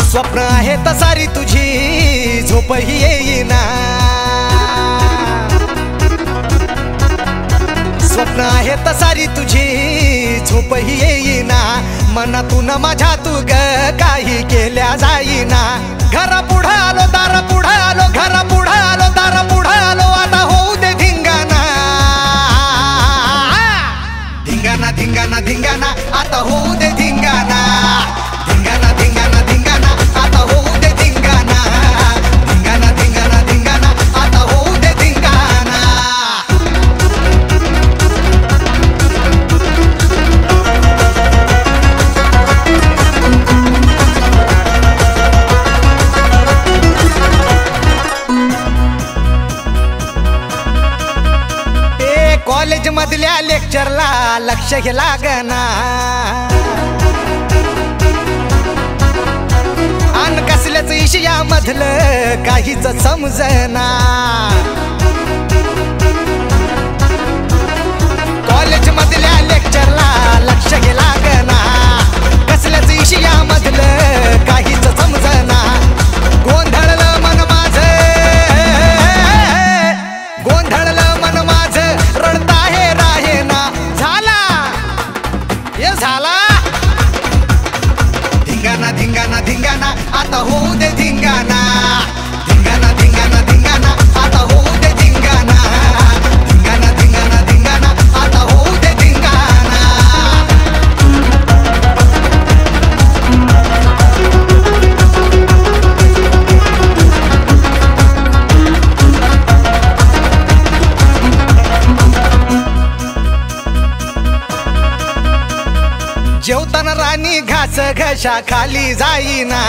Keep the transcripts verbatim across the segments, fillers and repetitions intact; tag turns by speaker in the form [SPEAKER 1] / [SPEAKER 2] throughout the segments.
[SPEAKER 1] स्वप्न आहे तसारी तुझी झोपही येईना, स्वप्न आहे तसारी तुझी झोपही येईना, मनातून माझ्या तू ग काही केल्या जाईना। घरा पुढं आलो दारा पुढं आलो, घरा पुढं आलो दारा पुढं आलो, आता होऊ दे धिंगाणा धिंगाणा धिंगाणा धिंगाणा, आता होऊ दे धिंगाणा धिंगाणा धिंगाणा धिंगाणा, आता होऊ दे धिंगाणा धिंगाणा धिंगाणा धिंगाणा, आता होऊ दे धिंगाणा। ए कॉलेज मधल्या लेक्चरला लक्ष हे लागना, अन कसल्याच इशिया मधलं काहीच समजना। कॉलेज मधल्या लेक्चरला लक्ष हे लागना, कसल्याच इशिया मधलं काहीच समजना। गोंधळलं मन माझं गोंधळलं मन माझं, रडता हे राहे ना, झाला हे झाला धिंगाणा धिंगाणा धिंगाणा, आता होऊ दे धिंगाणा धिंगाणा धिंगाणा धिंगाणा, आता होऊ दे धिंगाणा धिंगाणा धिंगाणा धिंगाणा, आता होऊ दे धिंगाणा। जेवताना राणी घास घशा खाली जाईना,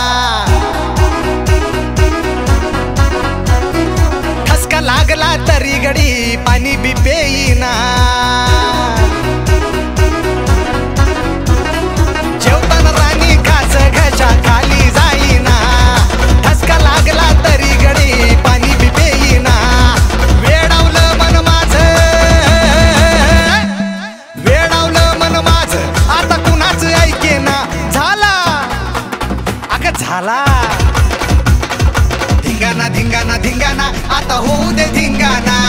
[SPEAKER 1] ठसका लागला तरी गडी पाणी बी पेईना। जेवताना राणी घास घशा खाली जाईना, ठसका लागला तरी गडी पाणी बी पेईना। वेडावलं मन माझं वेडावलं मन माझं, आता कुणाच ऐकेना, झाला अग झाला धिंगाणा धिंगाणा धिंगाणा, आता होऊ दे धिंगाणा